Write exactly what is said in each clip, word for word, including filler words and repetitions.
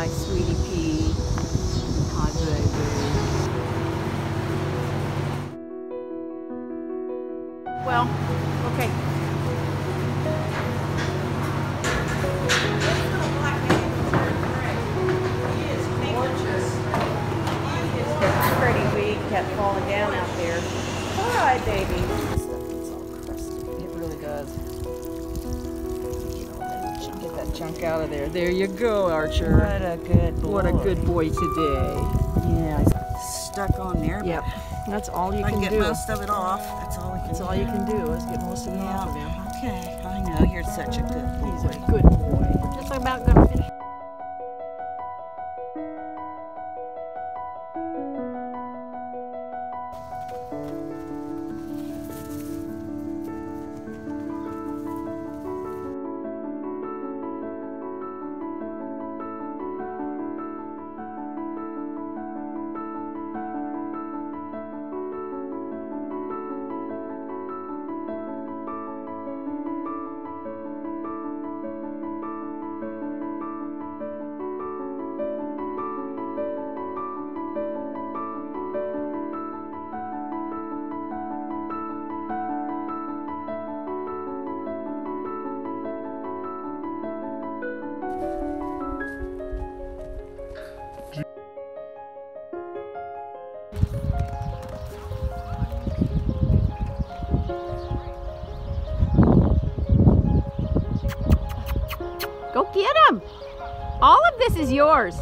Hi, sweetie pea. Hi, baby. Well, okay. This little black man is very great. He is gorgeous. He is pretty weak, kept falling down out there. Hi, baby. This stuff gets all crusty. It really does. Get that junk out of there. There you go, Archer. What a good boy. What a good boy today. Yeah, he's stuck on there. But Yep. That's all you if I can can do. get most of it off. That's all we can That's do. all you can do is get most of it Yeah. off of him. Okay, I know. You're such a good boy. He's a good boy. Just about gonna finish. Go get him! All of this is yours.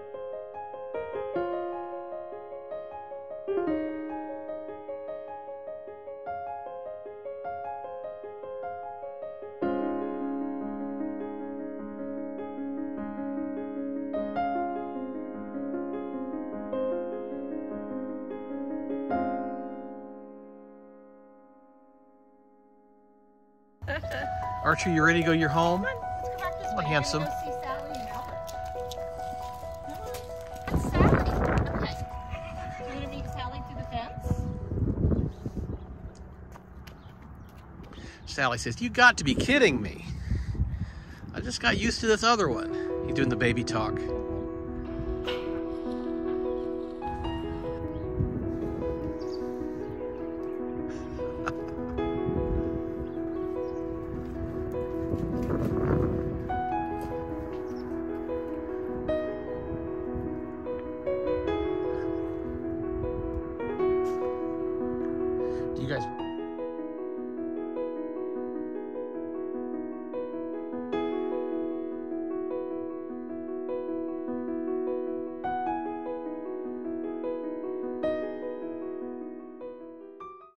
Archer, you ready to go? You're home? Come on, handsome. That's Sally. Okay. You want to meet Sally through the fence? Sally says, you got to be kidding me. I just got used to this other one. You doing the baby talk.